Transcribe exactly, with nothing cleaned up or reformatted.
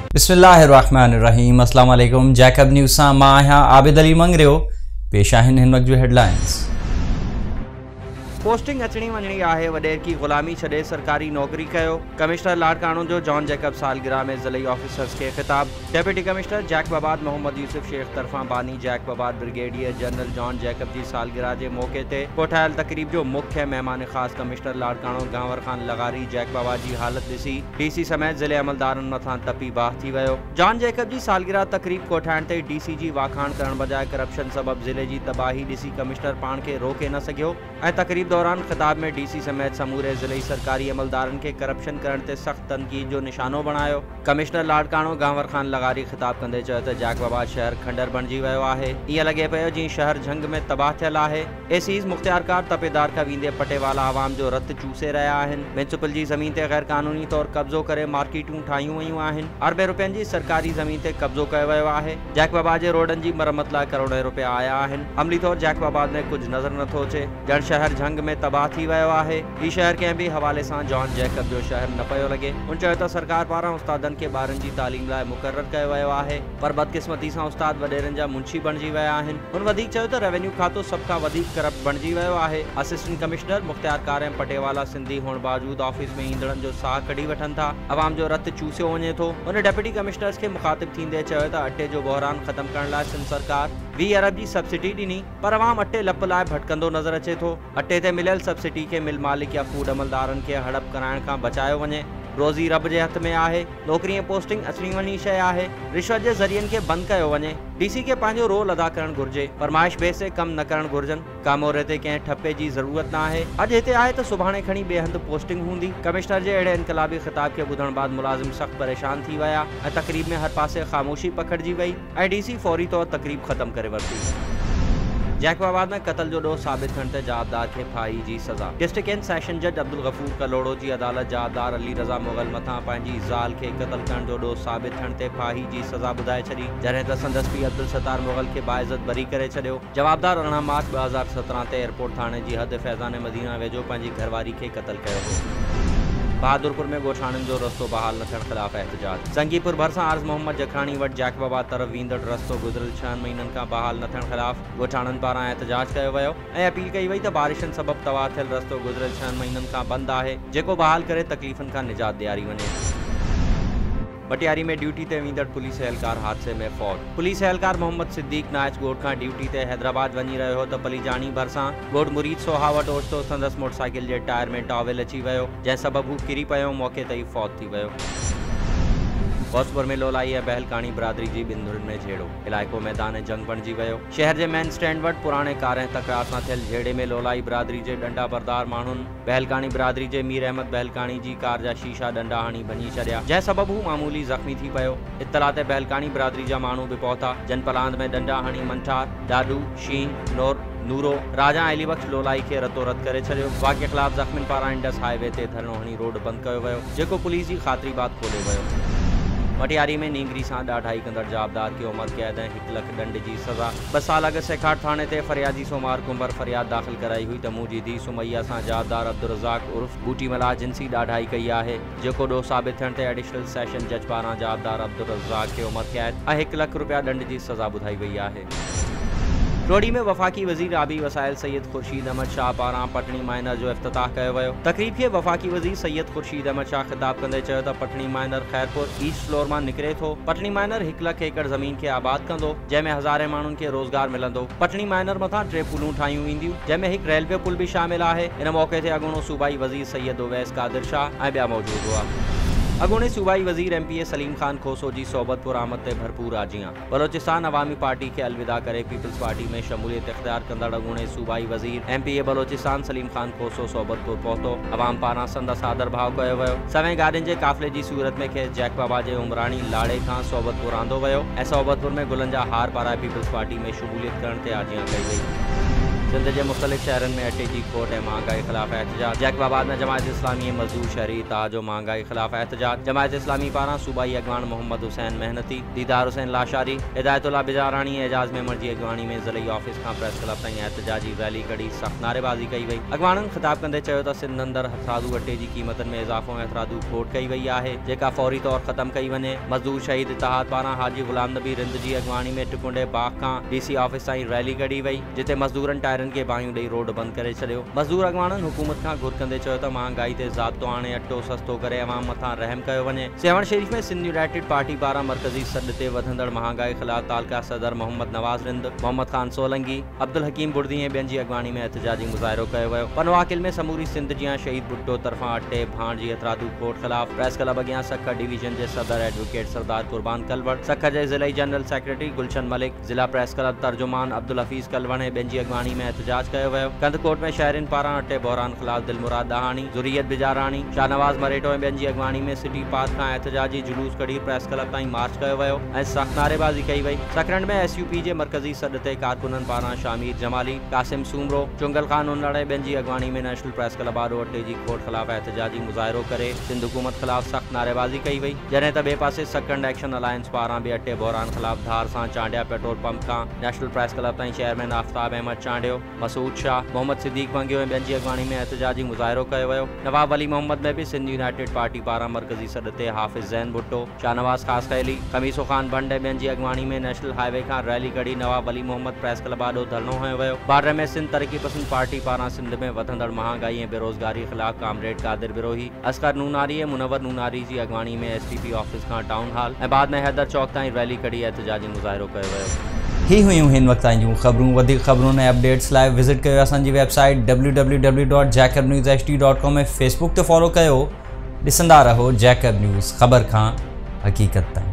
बिस्मिल्लाहिर्रहमानिर्रहीम। अस्सलाम वालेकुम। जैकब न्यूज़ सां मां आहियां आबिद अली मंगरियो। पेश आहिनि हिन वक़्त जूं हेडलाइंस। पोस्टिंग अचणी वञणी आहे, वॾेर की ग़ुलामी छॾे सरकारी नौकरी कयो। कमिश्नर लाड़काणो जो जॉन जैकब सालगिरह में ज़िलई ऑफिसर्स के खिताब। डेप्यूटी कमिश्नर जैकबाबाद मोहम्मद यूसुफ शेख तरफां बानी Jacobabad brigadier general John Jacob ji सालगिरह के मौके ते कोठायल तकरीब जो मुख्य मेहमान ख़ास कमिश्नर लाड़काणो गांवर खान लगारी जैकबाबाद की हालत ॾिसी डीसी समेत ज़िले अमलदारनि मथां तपी बाह थी वियो। जॉन जैकब जी सालगिरह तकरीब कोठाइण ते डीसी जी वाखाण करण बजाय करप्शन सबब ज़िले की तबाही ॾिसी कमिश्नर पान के रोके न सघियो ऐं तकरीब दौरान खिताब में डीसी समेत समूरे ज़िले सरकारी अमलदारन के करप्शन करण ते सख्त तनकीद जो निशानो बणायो। कमिश्नर लाड़काणो गांवर खान लगारी खिताब कंदे चयो त जैकबाबाद शहर खंडर बणिजी वियो आहे। ईअं लॻे पियो जीअं शहर झंग में तबाह थियल आहे। एसीज़ मुख्तियारकार तपेदार खां वेंदे पटेवाला आवाम जो रत चूसे रहिया आहिनि। म्यूनिसिपल जी ज़मीन ते गैर कानूनी तौर कब्ज़ो करे मार्केटूं ठाहियूं वयूं आहिनि। अरबे रुपयनि जी सरकारी ज़मीन ते कब्ज़ो कयो वियो आहे। जैकबाबाद जे रोडनि जी मरम्मत लाइ करोड़े रुपया आया आहिनि। अमली तौर जैकबाबाद में कुछ नज़र नथो अचे। ॼण शहर झंग में तबाह थी वियो आहे। ही शहर कंहिं बि हवाले सां जॉन जैकब जो शहर न पियो लॻे। उन चयो त सरकार पारां उस्तादनि के ॿारनि जी तालीम लाइ मुक़ररु कयो वियो आहे, पर बदकिस्मती सां उस्ताद वॾेरनि जा मुंशी बणिजी विया आहिनि। उन वधीक चयो त रेवेन्यू खातो सभ खां वधीक करप्ट बणिजी वियो आहे। असिस्टेंट कमिश्नर मुख्तियारकार ऐं पटेवाला सिंधी हुअण बावजूद ऑफिस में ईंदड़नि जो साह कढी वठनि था। अवाम जो रत चूसियो वञे थो। उन डेप्यूटी कमिश्नर्स के मुखातिब थींदे चयो त अटे जो बहरान ख़त्म करण लाइ सिंध सरकार वीह अरब जी सब्सिडी ॾिनी, पर अवाम अटे लप लाइ भटकंदो नज़र अचे थो। अटे ते मिलियल सब्सिडी के मिल मालिक या फूड अमलदारन के हड़प कराइण खां बचायो वञे। रोज़ी रब जे हथ में आहे। नौकरी ऐं पोस्टिंग अचणी वञी शइ आहे। रिश्वत जे ज़रियनि खे बंदि कयो वञे। डीसी के पंहिंजो रोल अदा करणु घुर्जे। फरमाइश बेस ते कम न करणु घुर्जनि। कामोरे ते कंहिं ठपे जी ज़रूरत न आहे। अॼु हिते आहे त सुभाणे खणी ॿिए हंधि पोस्टिंग हूंदी। कमिश्नर जे अहिड़े इनकलाबी ख़िताब खे ॿुधण बाद मुलाज़िम सख़्त परेशान थी विया ऐं तकरीब में हर पासे ख़ामोशी पखिड़िजी वई ऐं डीसी फौरी तौर तकरीब ख़त्म करे वरिती। जैकबाबाद में कत्ल जो ॾोह साबित थियण ते जाबदार खे फाही जी सज़ा। डिस्ट्रिक्ट एंड सेशन जज अब्दुल गफूर कलोड़ो जी अदालत जाबदार अली रज़ा मुग़ल मथां पंहिंजी ज़ाल खे क़त्ल करण जो ॾोह साबित थियण ते फाही जी सज़ा ॿुधाए छॾी, जॾहिं त संदसि पीउ अब्दुल सत्तार मुग़ल खे बाइज़त बरी करे छॾियो। जवाबदार अरिड़हं मार्च ॿ हज़ार सत्रहं ते एयरपोर्ट थाणे जी हद फैज़ान मदीना वेझो पंहिंजी घरवारी खे क़त्ल कयो हो। बहादुरपुर में ॻोठाणनि जो रस्तो बहाल न थियण ख़िलाफ़ एहतजाज। संगीपुर भरिसां आर्ज़ मोहम्मद जखाणी वटि जैकबाबाद तरफ़ वेंदड़ रस्तो गुज़िरियल छहनि महीननि खां बहाल न थियण ख़िलाफ़ ॻोठाणनि पारां एहतजाज कयो वियो ऐं अपील कई वई त बारिशनि सबबि तबाह थियल रस्तो गुज़िरियल छहनि महीननि खां बंदि आहे, जेको बहाल करे तकलीफ़ुनि खां निजात ॾियारी वञे। मटियारी में ड्यूटी ते वेंदड़ पुलिस एहलकार हादसे में फौत। पुलिस एहलकार मोहम्मद सिद्दीक नाइच ॻोठ खां ड्यूटी ते हैदराबाद वञी रहियो हो त पलीजानी भरिसां ॻोठ मुरीद सोहा वटि ओचितो संदसि मोटरसाइकिल जे टायर में टॉवेल अची वियो, जंहिं सबबु हू किरी पियो। मौके ते ई फौत थी वियो। भोजपुर में लोलाई ऐं बहलकाणी बिरादरी जी ॿिनि धुरनि में झेड़ो। इलाइक़ो मैदान जंग बणिजी वियो। शहर जे मेन स्टैंड वटि पुराणे कार ऐं तकरार सां थियल झेड़े में लोलाई बिरादरी जे डंडा बरदार माण्हुनि बहलकाणी बिरादरी जे मीर अहमद बहलकाणी जी कार जा शीशा डंडा हणी भञी छॾिया, जंहिं सबबु हू मामूली ज़ख़्मी थी पियो। इत्तला ते बहलकाणी बिरादरी जा माण्हू बि पहुता। जनपलांद में डंडा हणी मंठार, डाडू, शीन, नोर नूरो, राजा अलीबख्श लोलाई खे रतो रत करे छॾियो। वाक़े ख़िलाफ़ ज़ख़्मियुनि पारां इंडस हाईवे ते धरणो हणी रोड बंदि कयो वियो, जेको पुलिस जी ख़ातिरी बात खोले वियो। मटियारी में नींगरी सां ॾाढाई कंदड़ जाबदार खे उमिरि क़ैद ऐं हिकु लख दंड जी सज़ा। ॿ साल अॻु सेखाट थाणे ते फरियादी सोमार कुंबर फरियाद दाख़िल कराई हुई त मुंहिंजी धीउ सुमैया सां जाबदार अब्दुल रज़ाक उर्फ़ बूटी मला जिनसी ॾाढाई कई आहे, जेको ॾोह साबित थियण ते एडिशनल सेशन जज पारां जाबदार अब्दुल रज़ाक खे उमिरि क़ैद ऐं हिकु लख रुपया दंड जी सज़ा ॿुधाई वई आहे। रोडी में वफ़ाक़ी वज़ीर आबी वसाइल सैयद खुर्शीद अहमद शाह पारां पटनी माइनर जो इफ्तिताह कयो वियो। तकरीब खे वफ़ाक़ी वज़ीर सैयद खुर्शीद अहमद शाह ख़िताब कंदे चयो त Patni minor Khairpur east floor मां निकिरे थो। पटनी माइनर हिकु लख एकड़ ज़मीन खे आबाद कंदो, जंहिंमें हज़ारे माण्हुनि खे रोज़गार मिलंदो। पटनी माइनर मथां टे पुलूं ठाहियूं वेंदियूं, जंहिंमें हिकु रेलवे पुल बि शामिल आहे। इन मौक़े ते अॻूणो सूबाई वज़ीर सैयद उवैस कादिर शाह ऐं ॿिया मौजूद हुआ। अॻूणे सूबाई वज़ीर M P A Saleem Khan Khoso ji सोबत पुरामद ते भरपूर आजियां। बलोचिस्तान अवामी पार्टी खे अलविदा करे पीपल्स पार्टी में शमूलियत इख्तियार कंदड़ अॻूणे सूबाई वज़ीर M P A Balochistan Saleem Khan Khoso Sohbatpur पहुतो। अवाम पारां संदसि आदर भाव कयो वियो। सवें गाॾियुनि जे काफ़िले जी सूरत में खेसि जैकबाबा जे उमराणी लाड़े खां सोबतपुर आंदो वियो ऐं सोबतपुर में गुलनि जा हार पाराए पीपल्स पार्टी में शमूलियत करण ते आजियां कई वई। सिंध के मुख्तलिफ शहरन में अटे की खोट ऐं महंगाई खिलाफ एहतजाज। जैकबाबाद में जमायत इस्लामी मजदूर शहरी ताजो महंगाई खिलाफ एहतजाज। जमायत इस्लामी पारा सूबाई अगवान मोहम्मद हुसैन मेहनती, दीदार हुसैन लाशारी, हिदायतुल्लाह बिजारानी, एजाज मेमण की अगवानी में ज़िले ऑफिस का प्रेस क्लब ताईं एहतजाजी रैली कड़ी सख्त नारेबाजी कई वई। अगवानन खिताब कंदे चयो त सिंध अंदर हथरादू अटे की कीमतन में इजाफो ऐं हथरादू खोट कई वई है, जेका फौरी तौर खत्म कई वने। मजदूर शहीद इतिहाद पारा हाजी गुलाम नबी रिंद की अगवानी में टिकुंडे बाग का डीसी ऑफिस ताईं रैली कड़ी वई, जिते मजदूरन टायरन के बायूं ॾेई रोड बंद करे छॾियो। मजदूर अगवानन हुकूमत का घुर कंदे चयो त महंगाई ते ज़ाब्तो आणे अटो सस्तो करे अवाम मथा रहम कयो वने। सेवण शरीफ में सिंध यूनाइटेड पार्टी पारा मरकजी सॾ ते वधंदड़ महंगाई खिलाफ तालका सदर मोहम्मद नवाज रिंद, मोहम्मद खान सोलंगी, अब्दुल हकीम बुर्दी ऐं ॿियनि जी अगवानी में एहतजाजी मुज़ाहिरो कयो वियो। पनवाकिल में समूरी सिंध जी शहीद भुट्टो तरफां अटे भाण जी हथरादू खोट खिलाफ प्रेस क्लब अॻियां सख डिवीजन के सदर एडवोकेट सरदार कुर्बान कलवड़, सख के ज़िले जनरल सेक्रेटरी गुलशन मलिक, जिला प्रेस क्लब तर्जुमान अब्दुल हफीज़ कलवड़ ऐं ॿियनि जी अगवानी में एहतजाज कयो वियो। कंदकोट में शहरिन पारां अटे बहरान खिलाफ दिलमुराद दहानी, ज़ुरियत बिजारानी, शाहनवाज मरेटो ऐं ॿियनि जी अगवानी में सिटी पार्क का एहतजाजी जुलूस कड़ी प्रेस क्लब ताईं मार्च कयो वियो ऐं सख्त नारेबाजी कई वई। सकरंड में एस यू पी के मरकजी सॾ ते कारकुनन पारां शामिर जमाली, कासिम सूमरो, चुंगल खान उनड़ ऐं ॿियनि जी अगवानी में नेशनल प्रेस क्लब आॾो अटे की खोट खिलाफ एहतजाजी मुज़ाहिरो करे सिंध हुकूमत खिलाफ सख्त नारेबाजी कई वई। जॾहिं त ॿिए पासे सकंड एक्शन अलायंस पारां बि अटे बहरान खिलाफ धार सां चांडिया पेट्रोल पंप खां नेशनल प्रेस क्लब ताईं चेयरमैन आफ्ताब अहमद चांडियो, मसूद शाह, मोहम्मद सिद्दीक मंगियो ऐं ॿियनि जी अगवानी में एहतजाजी मुज़ाहिरो कयो वियो। नवाब अली मोहम्मद में भी सिंध यूनाइटेड पार्टी पारां मरकजी सॾ ते हाफिज़ ज़ैन भुट्टो, शाहनवाज खास खैली, खमीसो खान बंड ऐं ॿियनि जी अगवानी में नेशनल हाईवे खां रैली कड़ी नवाब अली मोहम्मद प्रेस क्लब आॾो धरनो हयो वियो। बाडर में सिंध तरक्की पसंद पार्टी पारां सिंध में वधंदड़ महंगाई ऐं बेरोज़गारी खिलाफ कामरेड कादिर बिरोही, असकर नूनारी ऐं मुनवर नूनारी जी अगवानी में एस टी पी ऑफिस खां टाउन हॉल ऐं बाद में हैदर चौक ताईं रैली कड़ी एहतजाजी मुज़ाहिरो कयो वियो। ही हुयूं हिन वक्त जूं ख़बरूं। वधीक ख़बरुनि ऐं अपडेट्स लाइ विज़िट कयो असांजी website W W W dot Jacob news H D dot com ऐं फेसबुक ते फॉलो कयो। ॾिसंदा रहो जैकब न्यूज़, ख़बर खां हक़ीक़त ताईं।